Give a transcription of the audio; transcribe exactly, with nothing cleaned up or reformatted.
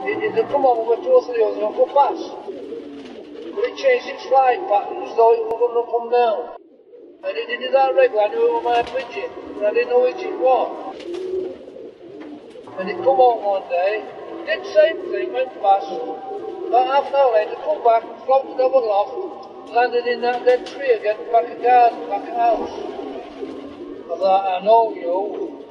it, it'll come on with two or three others and go past. But it changed its flight pattern as though it was going to come down. And it did that regular, I knew it was my pigeon, but I didn't know which it was. And it come on one day, did the same thing, went past. About half an hour later, come back, floated over the loft, landed in that dead tree again, back a garden, back a house. I thought, I know you.